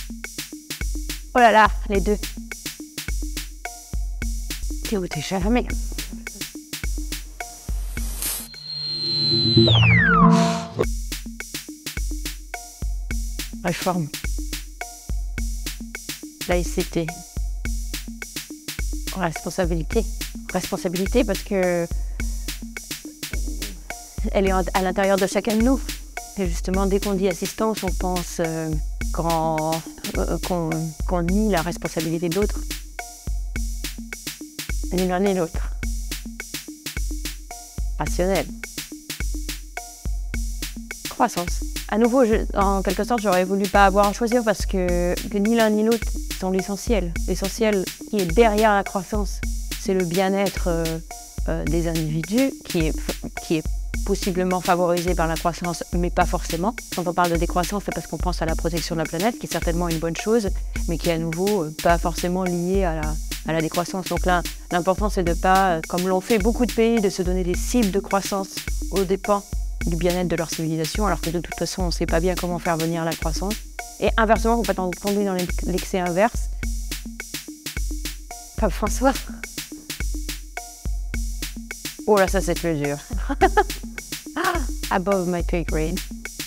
Oh là là, les deux. T'es où t'es jamais? Réforme. Laïcité. Responsabilité. Responsabilité parce que elle est à l'intérieur de chacun de nous. Et justement, dès qu'on dit assistance, on pense qu'on nie la responsabilité de l'autre. Ni l'un ni l'autre. Rationnel. Croissance. À nouveau, en quelque sorte, j'aurais voulu pas avoir à choisir parce que ni l'un ni l'autre sont l'essentiel. L'essentiel qui est derrière la croissance, c'est le bien-être des individus qui est possiblement favorisé par la croissance, mais pas forcément. Quand on parle de décroissance, c'est parce qu'on pense à la protection de la planète, qui est certainement une bonne chose, mais qui est à nouveau pas forcément liée à la décroissance. Donc là, l'important, c'est de pas, comme l'ont fait beaucoup de pays, de se donner des cibles de croissance aux dépens du bien-être de leur civilisation, alors que de toute façon, on ne sait pas bien comment faire venir la croissance. Et inversement, il ne faut pas tomber dans l'excès inverse. Pape François. Oh là, ça c'est plus dur. Above my pay grade.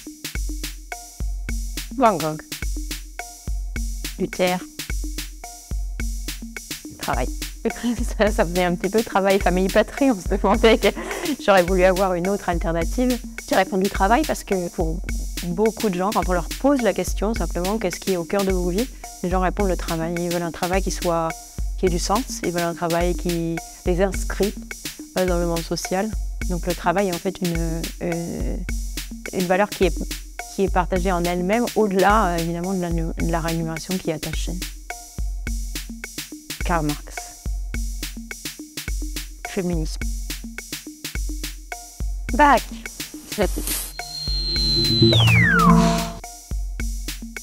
Van Gogh. Luther. Travail. Ça faisait un petit peu travail, famille, patrie. On se demandait que j'aurais voulu avoir une autre alternative. J'ai répondu travail parce que pour beaucoup de gens, quand on leur pose la question simplement qu'est-ce qui est au cœur de vos vies, les gens répondent le travail. Ils veulent un travail qui ait du sens. Ils veulent un travail qui les inscrit dans le monde social. Donc le travail est en fait une valeur qui est partagée en elle-même, au-delà évidemment de la rémunération qui est attachée. Karl Marx. Féminisme. Bac.